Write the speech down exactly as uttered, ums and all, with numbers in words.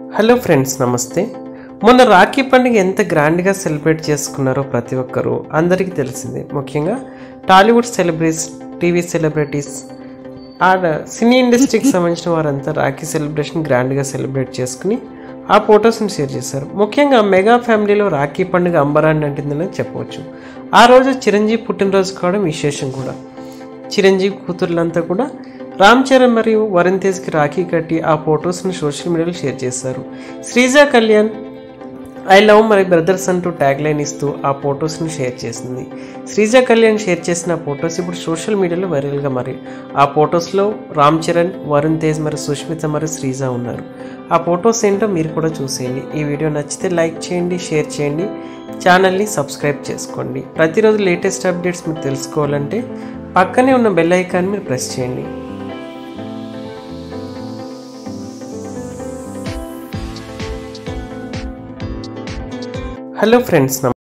Hello friends, నమస్తే. మొన్న రాఖీ పండుగ ఎంత గ్రాండ్గా సెలబ్రేట్ చేసుకున్నారో ప్రతి ఒక్కరూ అందరికీ తెలిసిందే. ముఖ్యంగా టాలీవుడ్ సెలబ్రిటీస్, టీవీ సెలబ్రిటీస్, ఆ సినీ ఇండస్ట్రీకి సంబంధించిన వారంతా రాఖీ సెలబ్రేషన్ గ్రాండ్గా సెలబ్రేట్ చేసుకుని ఆ ఫొటోస్ని షేర్ చేశారు. ముఖ్యంగా మెగా ఫ్యామిలీలో రాఖీ పండుగ అంబరాన్ని అంటిందని చెప్పవచ్చు. ఆ రోజు చిరంజీవి పుట్టినరోజు కావడం విశేషం కూడా. చిరంజీవి కూతుర్లంతా కూడా రామ్ చరణ్ మరియు వరుణ్ తేజ్కి రాఖీ కట్టి ఆ ఫొటోస్ని సోషల్ మీడియాలో షేర్ చేశారు. Sreeja Kalyan I love my brothers అంటూ ట్యాగ్ లైన్ ఇస్తూ ఆ ఫొటోస్ని షేర్ చేసింది. శ్రీజ కళ్యాణ్ షేర్ చేసిన ఫొటోస్ ఇప్పుడు సోషల్ మీడియాలో వైరల్గా మరి ఆ ఫొటోస్లో రామ్ చరణ్, వరుణ్ తేజ్ మరియు సుష్మిత మరియు శ్రీజ ఉన్నారు. ఆ ఫొటోస్ ఏంటో మీరు కూడా చూసేయండి. ఈ వీడియో నచ్చితే లైక్ చేయండి, షేర్ చేయండి, ఛానల్ని సబ్స్క్రైబ్ చేసుకోండి. ప్రతిరోజు లేటెస్ట్ అప్డేట్స్ మీరు తెలుసుకోవాలంటే పక్కనే ఉన్న బెల్ ఐకాన్ మీరు ప్రెస్ చేయండి. Hello friends.